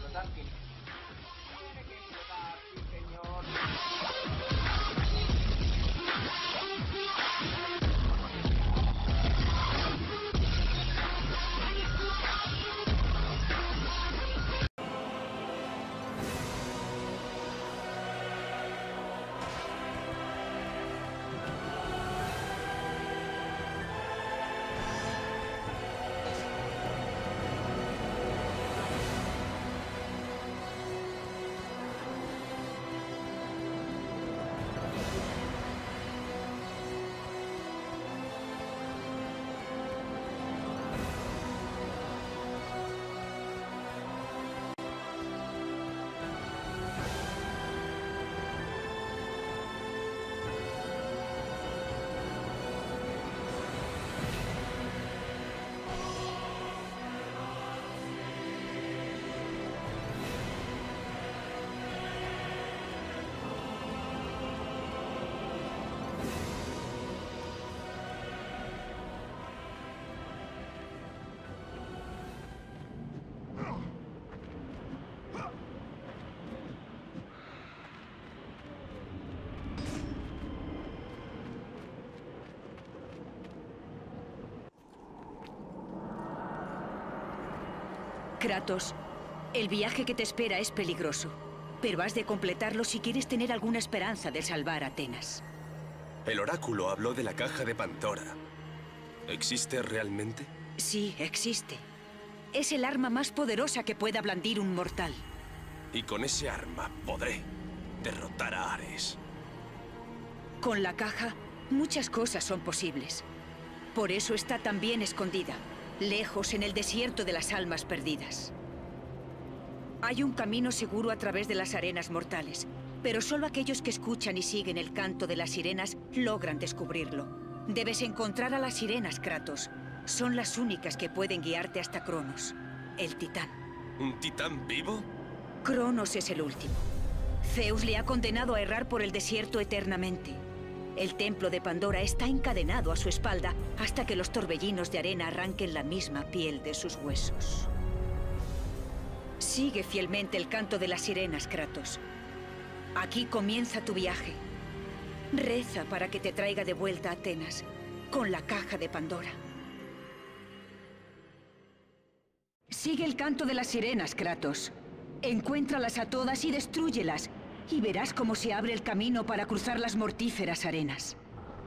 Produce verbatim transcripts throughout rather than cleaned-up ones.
explotar, tiene. Tiene que explotar, sí, señor. Kratos, el viaje que te espera es peligroso, pero has de completarlo si quieres tener alguna esperanza de salvar a Atenas. El oráculo habló de la caja de Pandora. ¿Existe realmente? Sí, existe. Es el arma más poderosa que pueda blandir un mortal. Y con ese arma podré derrotar a Ares. Con la caja, muchas cosas son posibles. Por eso está tan bien escondida, lejos en el desierto de las almas perdidas. Hay un camino seguro a través de las arenas mortales, pero solo aquellos que escuchan y siguen el canto de las sirenas logran descubrirlo. Debes encontrar a las sirenas, Kratos. Son las únicas que pueden guiarte hasta Cronos, el titán. ¿Un titán vivo? Cronos es el último. Zeus le ha condenado a errar por el desierto eternamente. El templo de Pandora está encadenado a su espalda hasta que los torbellinos de arena arranquen la misma piel de sus huesos. Sigue fielmente el canto de las sirenas, Kratos. Aquí comienza tu viaje. Reza para que te traiga de vuelta a Atenas, con la caja de Pandora. Sigue el canto de las sirenas, Kratos. Encuéntralas a todas y destrúyelas, y verás cómo se abre el camino para cruzar las mortíferas arenas.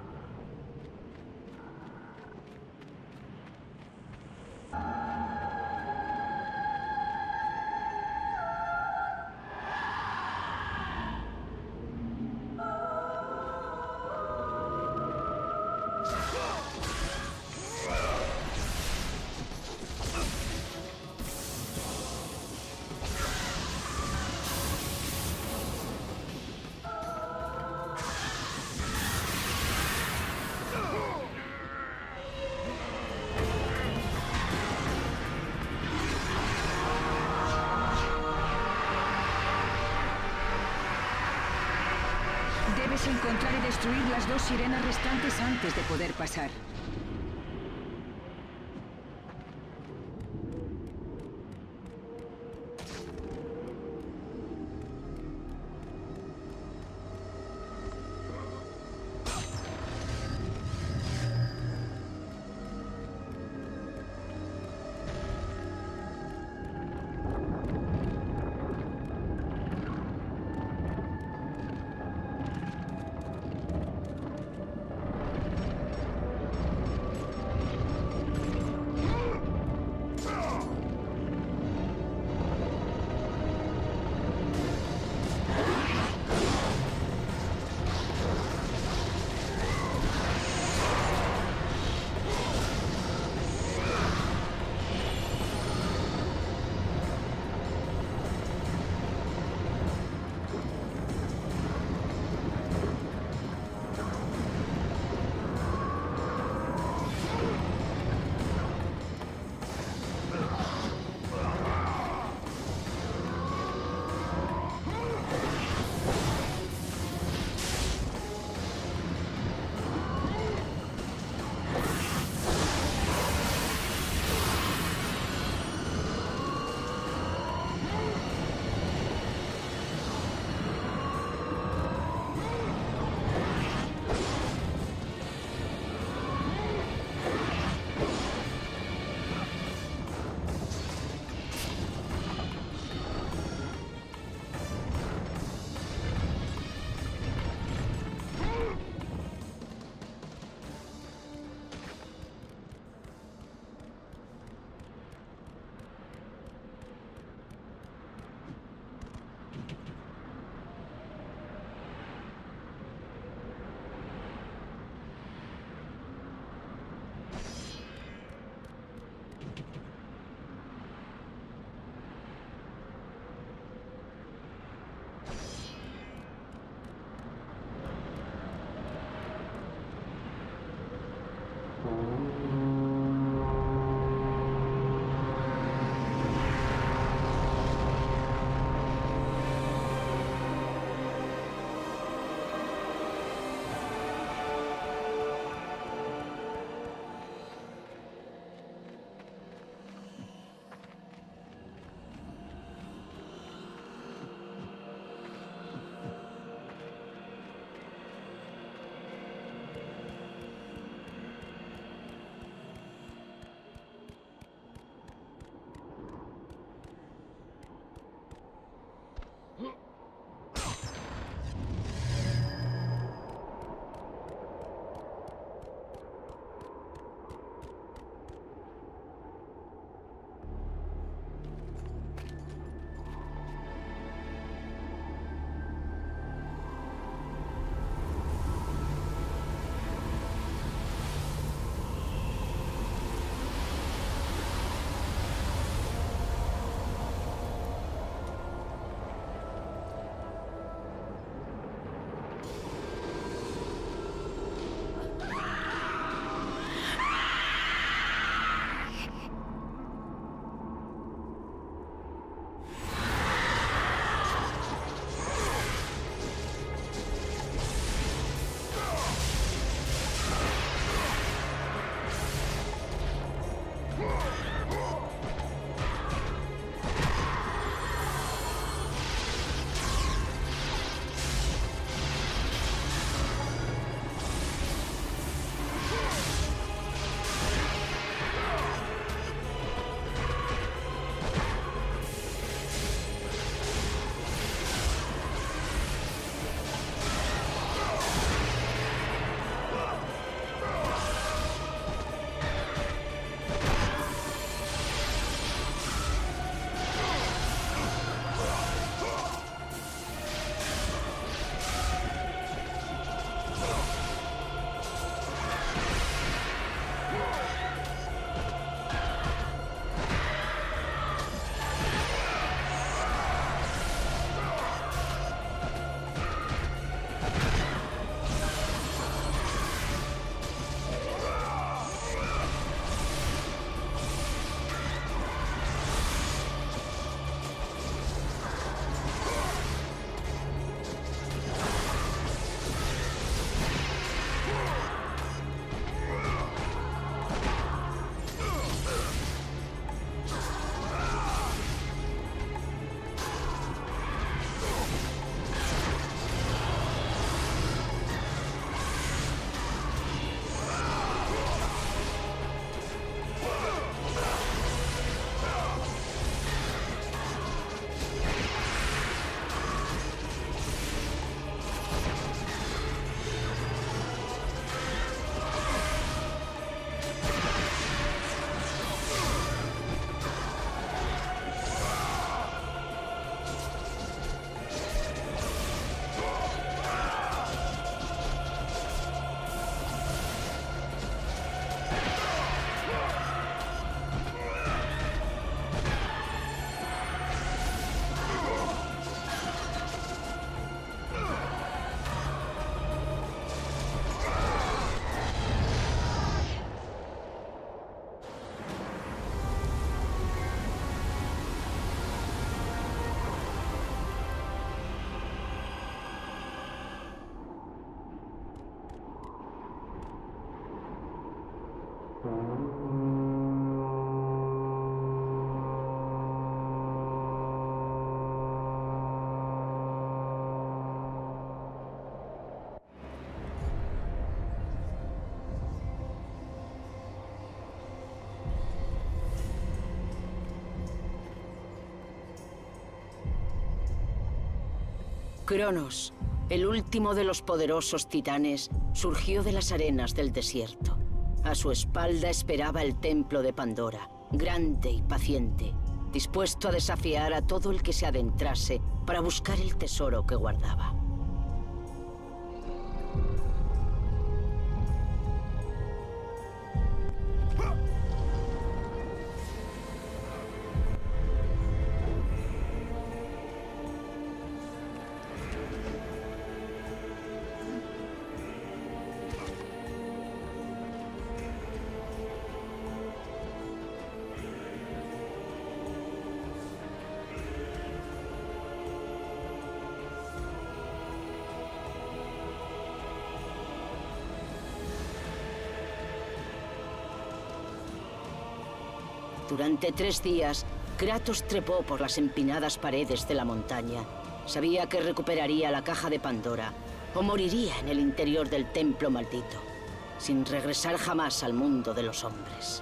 Debes encontrar y destruir las dos sirenas restantes antes de poder pasar. Cronos, el último de los poderosos titanes, surgió de las arenas del desierto. A su espalda esperaba el templo de Pandora, grande y paciente, dispuesto a desafiar a todo el que se adentrase para buscar el tesoro que guardaba. Durante tres días, Kratos trepó por las empinadas paredes de la montaña. Sabía que recuperaría la caja de Pandora o moriría en el interior del templo maldito, sin regresar jamás al mundo de los hombres.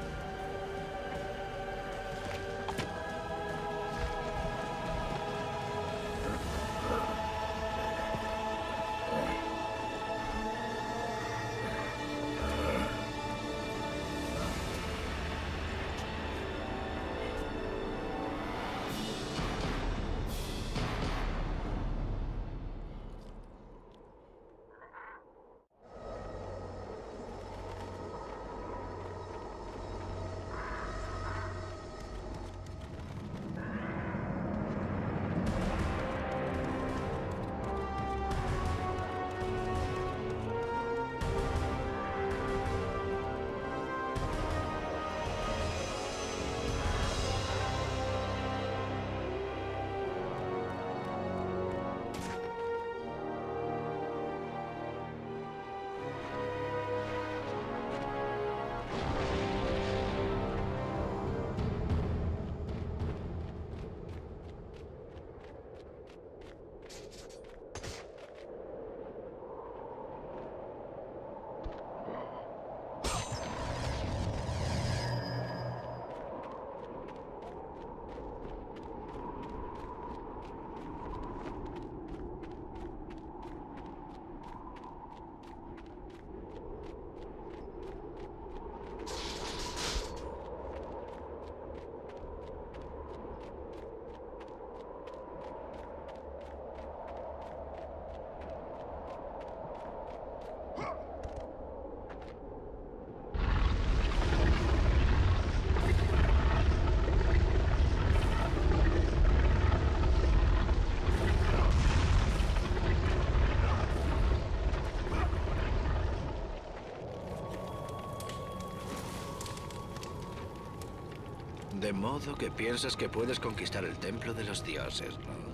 De modo que piensas que puedes conquistar el templo de los dioses, ¿no?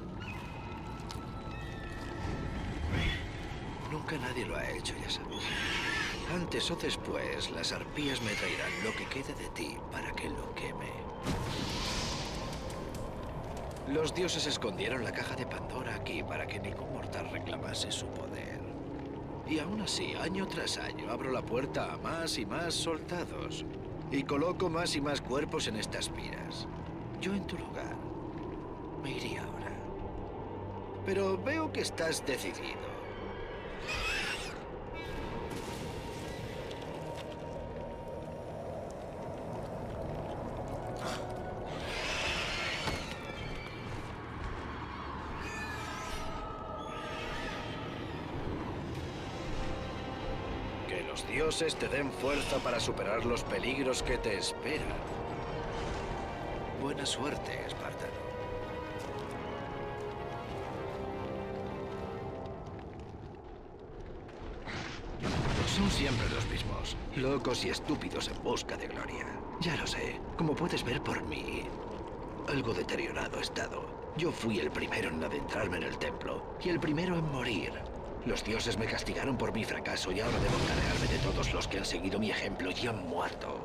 Nunca nadie lo ha hecho, ya sabes. Antes o después, las arpías me traerán lo que quede de ti para que lo queme. Los dioses escondieron la caja de Pandora aquí para que ningún mortal reclamase su poder. Y aún así, año tras año, abro la puerta a más y más soldados. Y coloco más y más cuerpos en estas piras. Yo en tu lugar me iría ahora. Pero veo que estás decidido. Que los dioses te den fuerza para superar los peligros que te esperan. Buena suerte, espartano. Son siempre los mismos, locos y estúpidos en busca de gloria. Ya lo sé, como puedes ver por mí, algo deteriorado he estado. Yo fui el primero en adentrarme en el templo y el primero en morir. Los dioses me castigaron por mi fracaso y ahora debo encargarme de todos los que han seguido mi ejemplo y han muerto.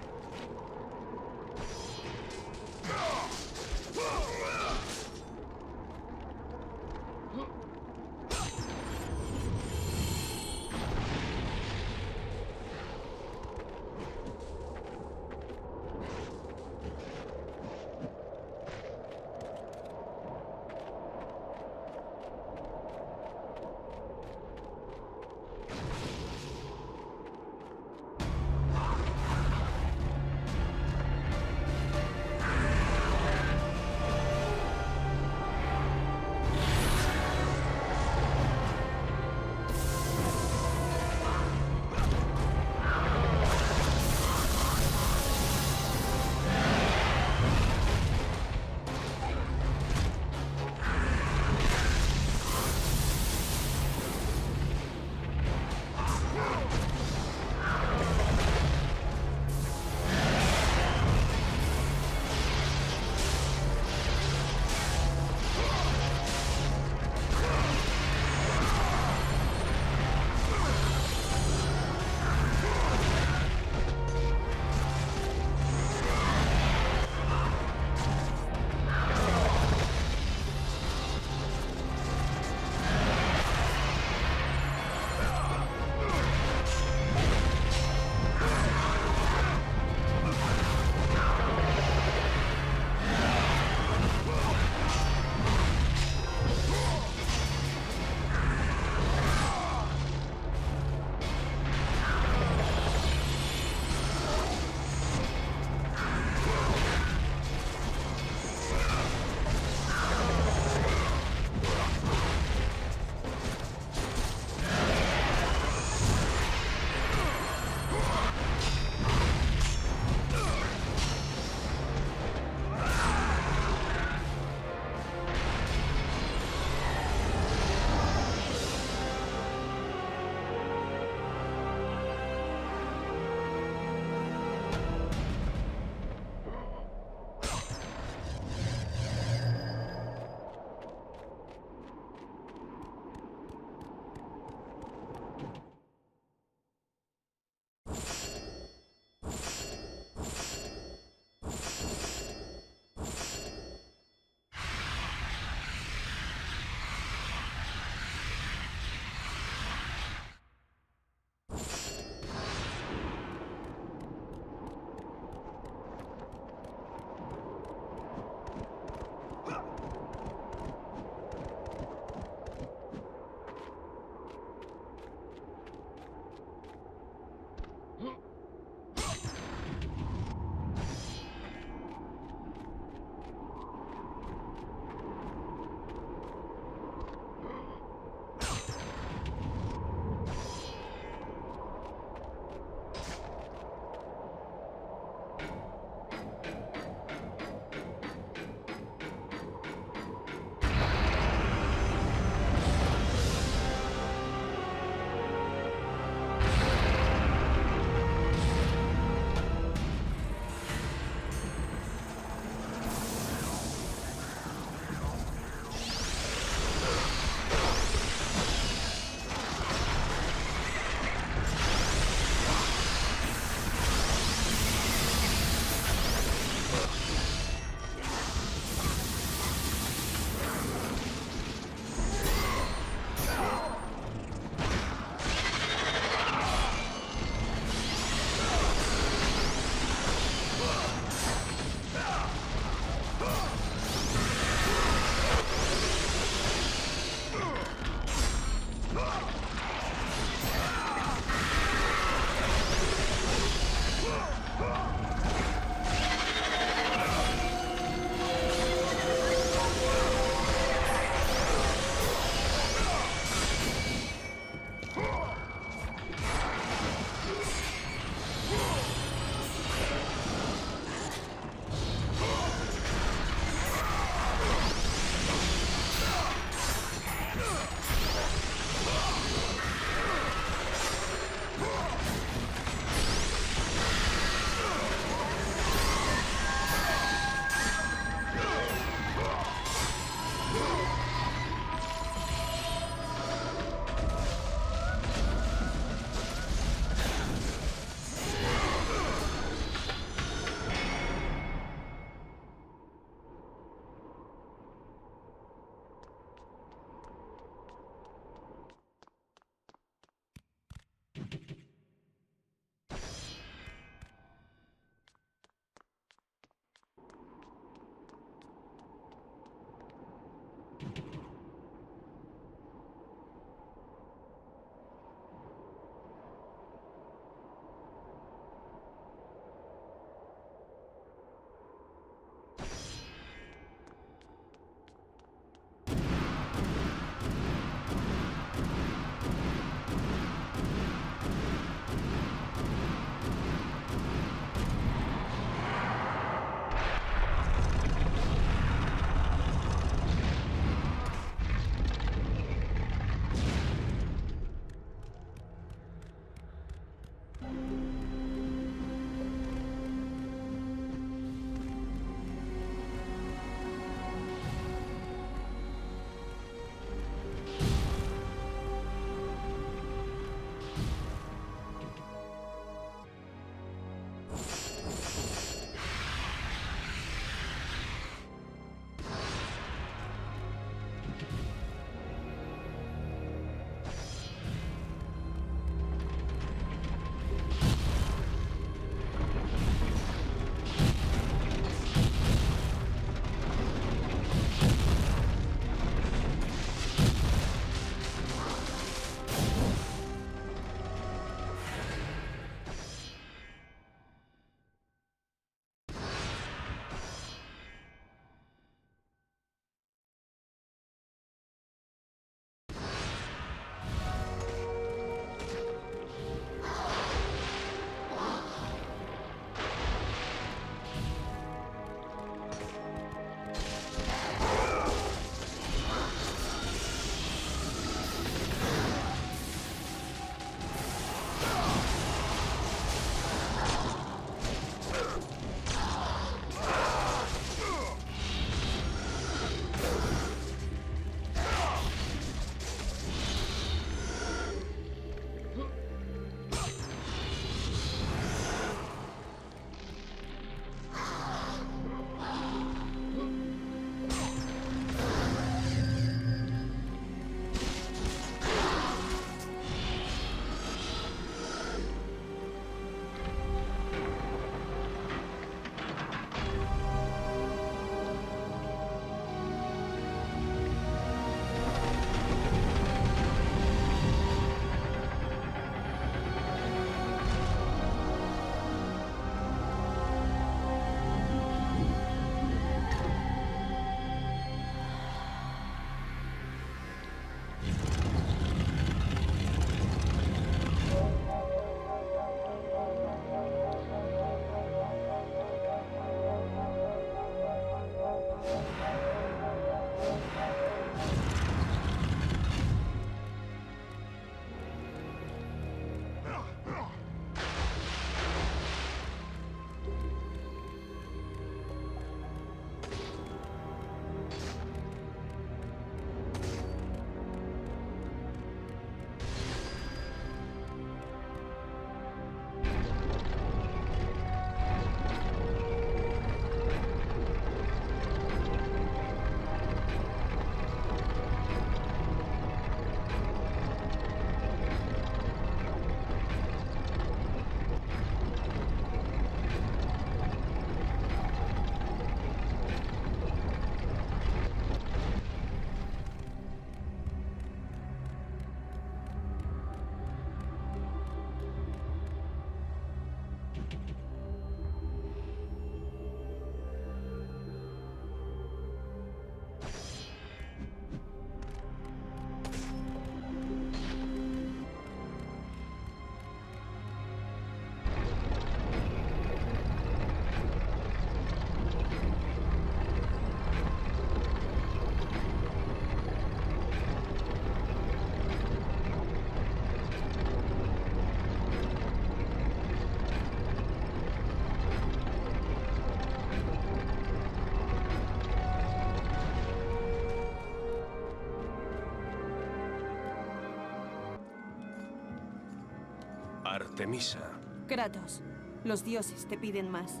Artemisa. Kratos, los dioses te piden más.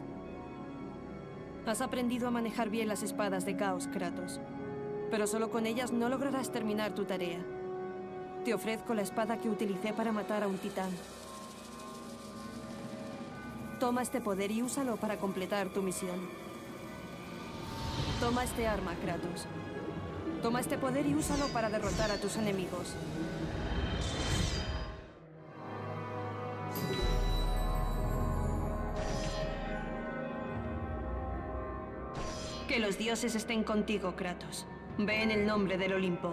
Has aprendido a manejar bien las espadas de Caos, Kratos. Pero solo con ellas no lograrás terminar tu tarea. Te ofrezco la espada que utilicé para matar a un titán. Toma este poder y úsalo para completar tu misión. Toma este arma, Kratos. Toma este poder y úsalo para derrotar a tus enemigos. Que los dioses estén contigo, Kratos. Ve en el nombre del Olimpo.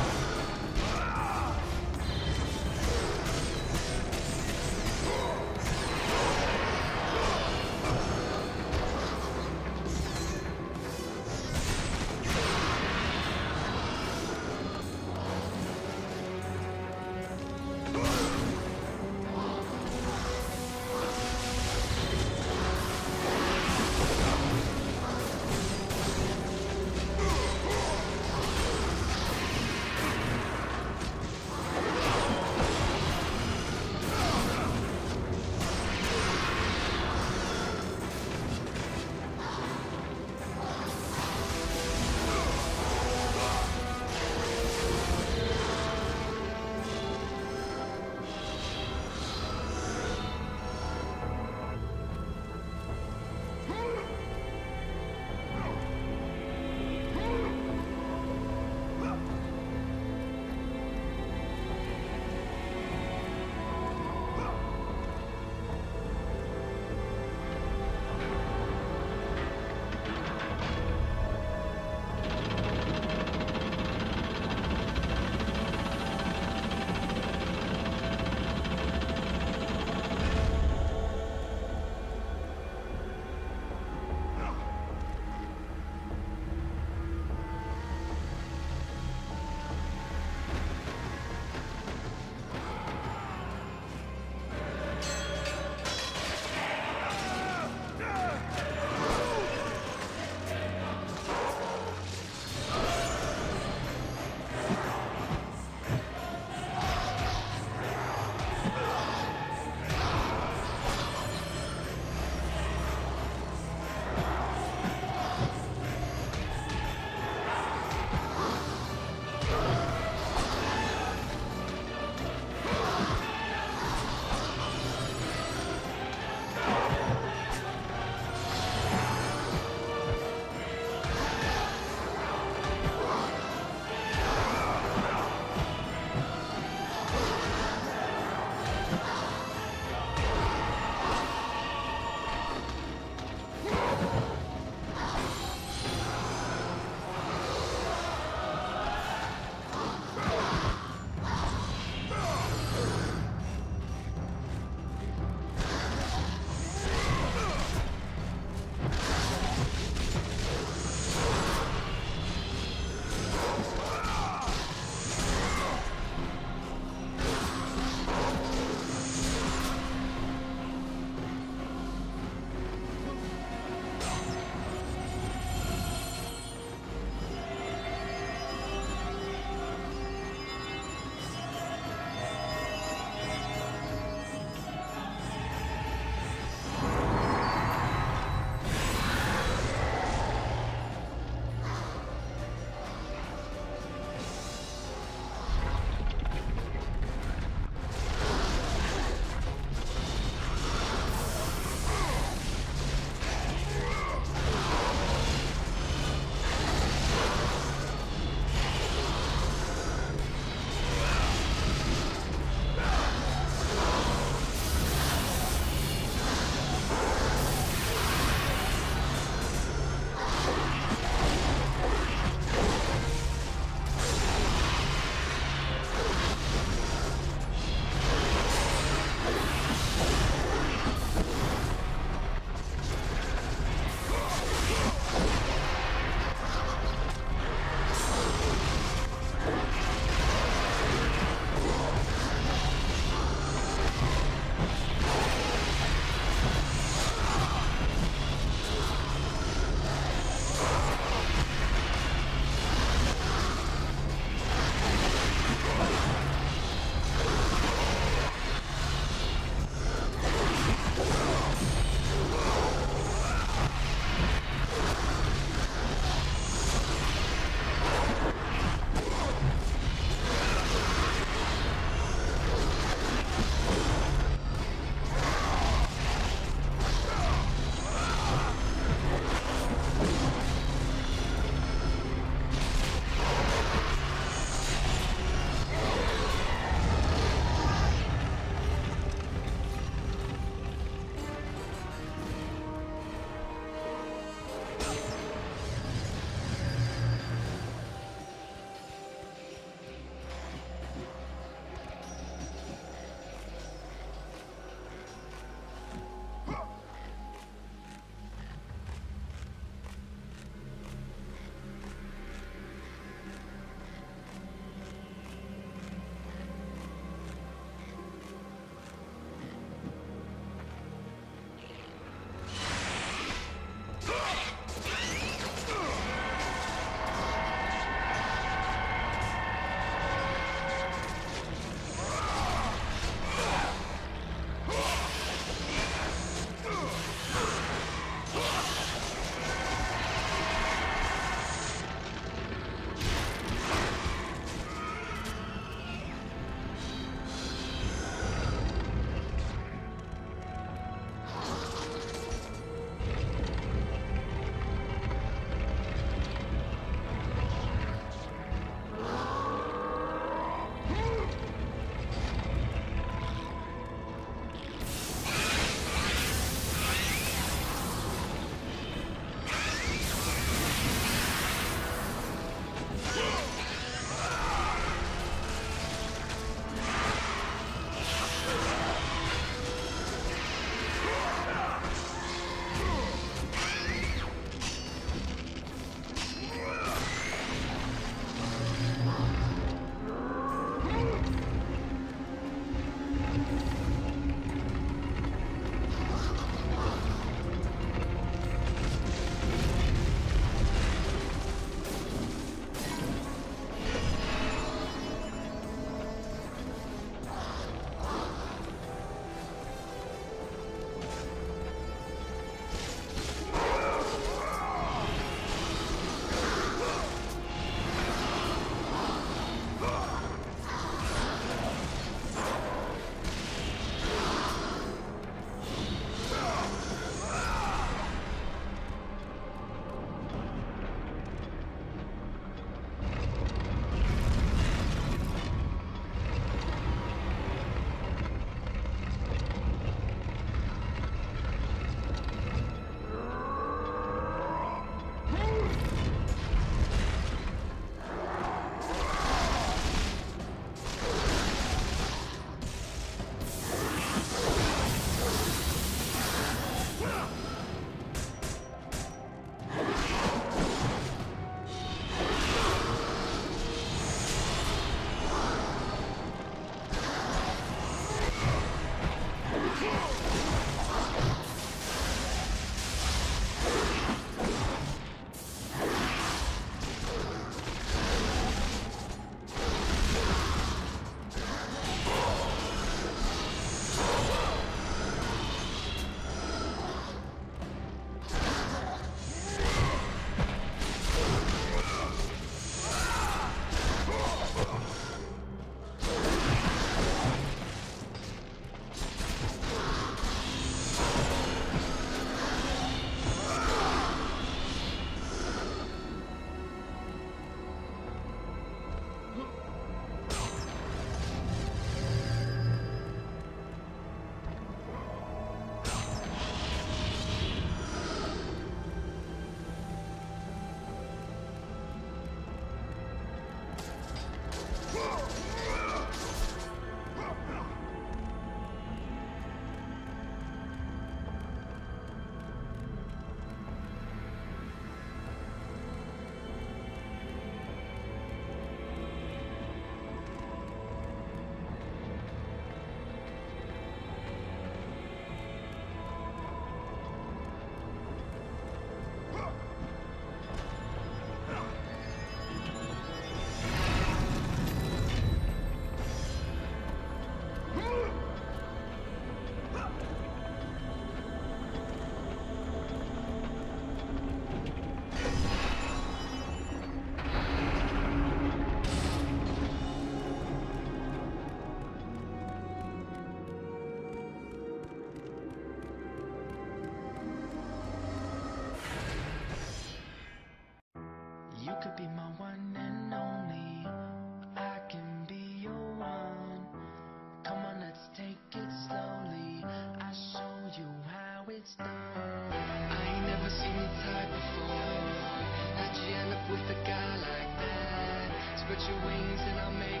but your wings and I'll make